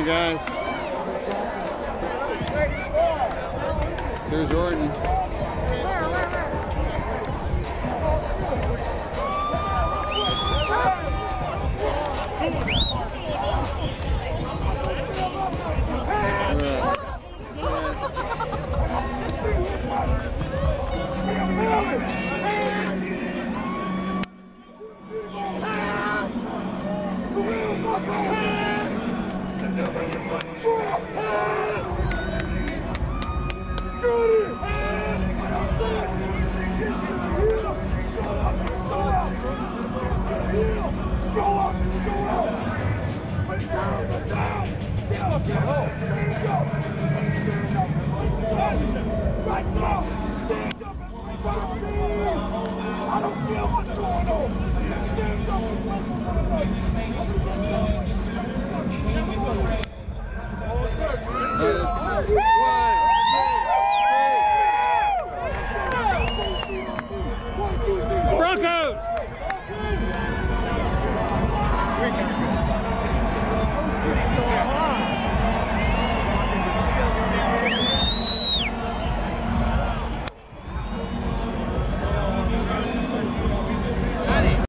guys. Here's Orton. Right now, stand up and fight me! I don't care what's going on! Stand up and fight me!